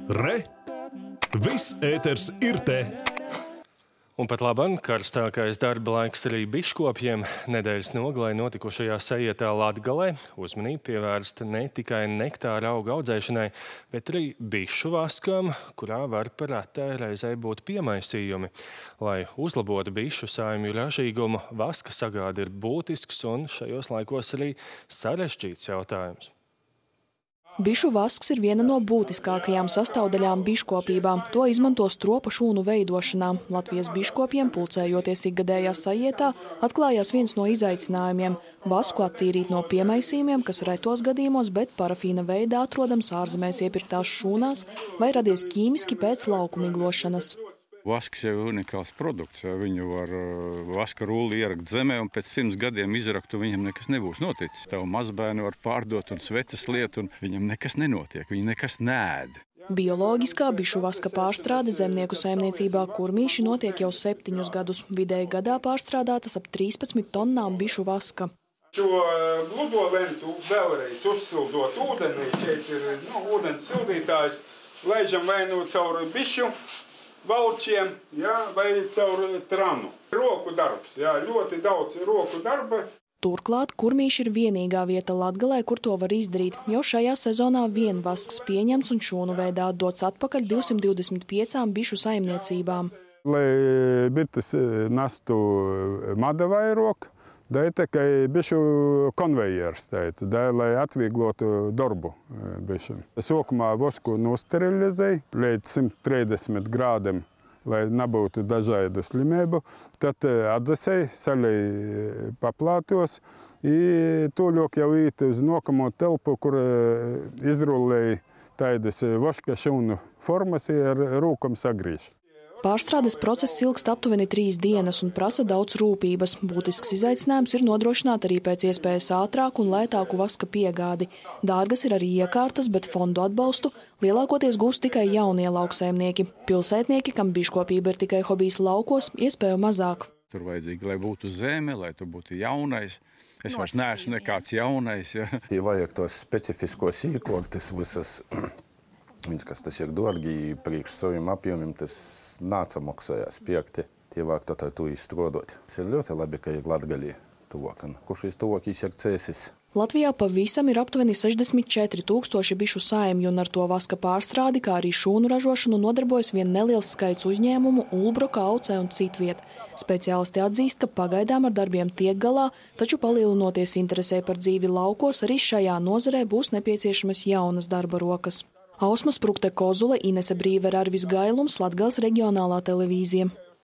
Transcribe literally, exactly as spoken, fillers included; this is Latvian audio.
Re! Viss ēters ir te! Un pat labam karstākais darba laiks arī biškopiem. Nedēļas nogalē notikušajā sajietā Latgalē uzmanību pievērsta ne tikai nektāra auga audzēšanai, bet arī bišu vaskam, kurā var par retai reizei būt piemaisījumi. Lai uzlabotu bišu saimju ražīgumu, vaska sagāde ir būtisks un šajos laikos arī sarežģīts jautājums. Bišu vasks ir viena no būtiskākajām sastāvdaļām biškopībā. To izmanto stropa šūnu veidošanā. Latvijas biškopiem, pulcējoties ikgadējā sajietā, atklājās viens no izaicinājumiem – vasku attīrīt no piemaisījumiem, kas retos gadījumos, bet parafīna veidā atrodams ārzemēs iepirktās šūnās vai radies ķīmiski pēc lauku miglošanas. Vasks jau ir unikāls produkts. Viņu var vaska rulli ierakt zemē un pēc simts gadiem izrakt, un viņam nekas nebūs noticis. Tavu mazbērnu var pārdot un sveces lietu, un viņam nekas nenotiek, viņi nekas neēd. Bioloģiskā bišu vaska pārstrāde zemnieku saimniecībā Kurmīši notiek jau septiņus gadus. Vidēji gadā pārstrādātas ap trīspadsmit tonnām bišu vaska. Šo gludo lentu vēlreiz uzsildot ūdenī, šeit ir nu, ūdens sildītājs, laižam vai nu caur bišu valčiem, jā, vai caur tranu. Roku darbs, jā, ļoti daudz roku darba. Turklāt Kurmīši ir vienīgā vieta Latgalē, kur to var izdarīt. Jau šajā sezonā vien vasks pieņemts un šūnu veidā atdots atpakaļ divsimt divdesmit piecām bišu saimniecībām. Lai bites nestu mada vairāk, dēļ tikai bišu konvejers, dēļ, lai atvieglotu darbu bišiem. Sākumā vasku nosterilizēja līdz simt trīsdesmit grādiem, lai nebūtu dažādu slimību. Tad atdzesēja, saļai paplātos, un tūļok jau īt uz nākamo telpu, kur izrullēja tādas vaška šūnu formas ar rūkam sagrīž. Pārstrādes process ilgst aptuveni trīs dienas un prasa daudz rūpības. Būtisks izaicinājums ir nodrošināt arī pēc iespējas ātrāku un lētāku vaska piegādi. Dārgas ir arī iekārtas, bet fondu atbalstu lielākoties gūst tikai jaunie lauksaimnieki. Pilsētnieki, kam biškopība ir tikai hobijs laukos, iespēju mazāk. Tur vajadzīgi, lai būtu zeme, lai tur būtu jaunais. Es vairs neesmu nekāds jaunais. Ja. Ja vajag tos specifiskos īkoktis visas, viņas, kas tas ir dārgi, priekš saviem apjomiem, tas nācamoksājās piekti. Tie vāk tātad to izstrādāt. Tas ir ļoti labi, ka ir Latgalī tuvāk. Kurš ir tuvākīs ir cēsis. Latvijā pavisam ir aptuveni sešdesmit četri tūkstoši bišu saimju, un ar to vaska pārstrādi, kā arī šūnu ražošanu nodarbojas vien neliels skaits uzņēmumu Ulbroka, Aucē un citviet. Speciālisti atzīst, ka pagaidām ar darbiem tiek galā, taču palielinoties interesē par dzīvi laukos, arī šajā nozarē būs nepieciešamas jaunas darba rokas. Ausma Sprukte Kozule, Inese Brīvere, Arvis Gailums, Latgales reģionālā televīzija.